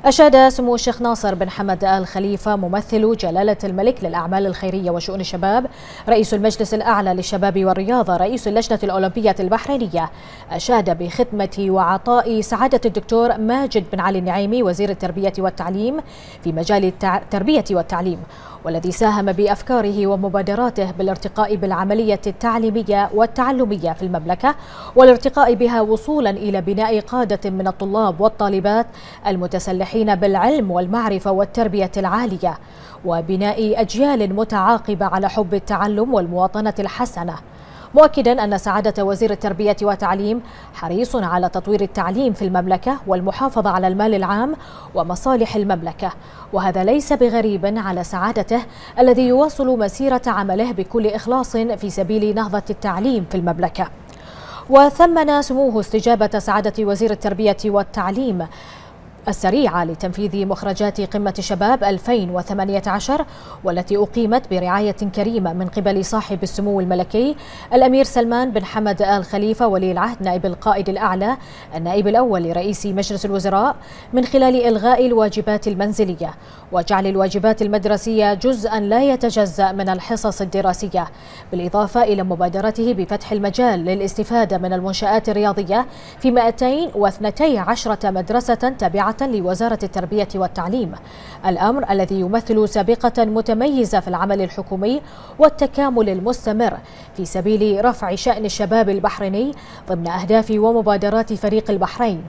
أشاد سمو الشيخ ناصر بن حمد آل خليفة ممثل جلالة الملك للأعمال الخيرية وشؤون الشباب رئيس المجلس الأعلى للشباب والرياضة رئيس اللجنة الأولمبية البحرينية، أشاد بخدمة وعطاء سعادة الدكتور ماجد بن علي النعيمي وزير التربية والتعليم في مجال التربية والتعليم، والذي ساهم بأفكاره ومبادراته بالارتقاء بالعملية التعليمية والتعلمية في المملكة والارتقاء بها وصولا إلى بناء قادة من الطلاب والطالبات المتسلحين بالعلم والمعرفة والتربية العالية، وبناء أجيال متعاقبة على حب التعلم والمواطنة الحسنة، مؤكدا أن سعادة وزير التربية والتعليم حريص على تطوير التعليم في المملكة والمحافظة على المال العام ومصالح المملكة، وهذا ليس بغريب على سعادته الذي يواصل مسيرة عمله بكل إخلاص في سبيل نهضة التعليم في المملكة. وثمن سموه استجابة سعادة وزير التربية والتعليم السريعة لتنفيذ مخرجات قمة شباب 2018 والتي أقيمت برعاية كريمة من قبل صاحب السمو الملكي الأمير سلمان بن حمد آل خليفة ولي العهد نائب القائد الأعلى النائب الأول لرئيس مجلس الوزراء، من خلال إلغاء الواجبات المنزلية وجعل الواجبات المدرسية جزءا لا يتجزأ من الحصص الدراسية، بالإضافة إلى مبادرته بفتح المجال للاستفادة من المنشآت الرياضية في 212 مدرسة تابعة لوزارة التربية والتعليم، الأمر الذي يمثل سابقة متميزة في العمل الحكومي والتكامل المستمر في سبيل رفع شأن الشباب البحريني ضمن أهداف ومبادرات فريق البحرين.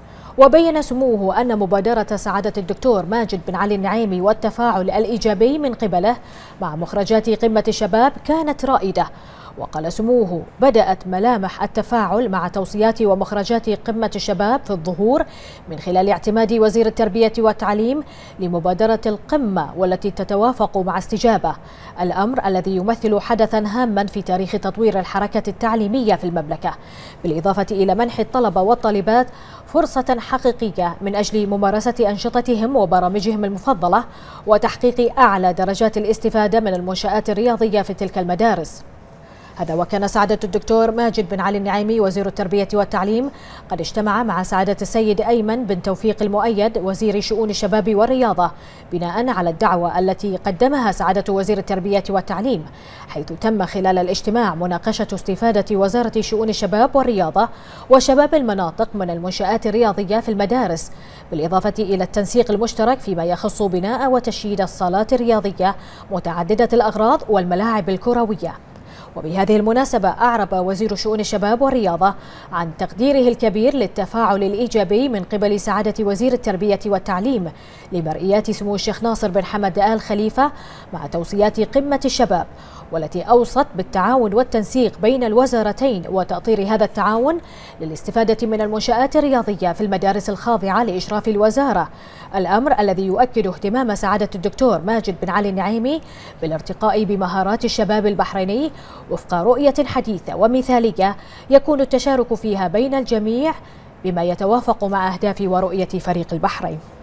وبين سموه أن مبادرة سعادة الدكتور ماجد بن علي النعيمي والتفاعل الإيجابي من قبله مع مخرجات قمة الشباب كانت رائدة، وقال سموه بدأت ملامح التفاعل مع توصيات ومخرجات قمة الشباب في الظهور من خلال اعتماد وزير التربية والتعليم لمبادرة القمة والتي تتوافق مع استجابة، الأمر الذي يمثل حدثا هاما في تاريخ تطوير الحركة التعليمية في المملكة، بالإضافة إلى منح الطلبة والطالبات فرصة حقيقية من أجل ممارسة أنشطتهم وبرامجهم المفضلة وتحقيق أعلى درجات الاستفادة من المنشآت الرياضية في تلك المدارس. هذا وكان سعادة الدكتور ماجد بن علي النعيمي وزير التربية والتعليم قد اجتمع مع سعادة السيد أيمن بن توفيق المؤيد وزير شؤون الشباب والرياضة بناء على الدعوة التي قدمها سعادة وزير التربية والتعليم، حيث تم خلال الاجتماع مناقشة استفادة وزارة شؤون الشباب والرياضة وشباب المناطق من المنشآت الرياضية في المدارس، بالإضافة إلى التنسيق المشترك فيما يخص بناء وتشييد الصالات الرياضية متعددة الأغراض والملاعب الكروية. وبهذه المناسبة أعرب وزير شؤون الشباب والرياضة عن تقديره الكبير للتفاعل الإيجابي من قبل سعادة وزير التربية والتعليم لمرئيات سمو الشيخ ناصر بن حمد آل خليفة مع توصيات قمة الشباب، والتي أوصت بالتعاون والتنسيق بين الوزارتين وتأطير هذا التعاون للاستفادة من المنشآت الرياضية في المدارس الخاضعة لإشراف الوزارة، الأمر الذي يؤكد اهتمام سعادة الدكتور ماجد بن علي النعيمي بالارتقاء بمهارات الشباب البحريني وفق رؤية حديثة ومثالية يكون التشارك فيها بين الجميع بما يتوافق مع أهداف ورؤية فريق البحرين.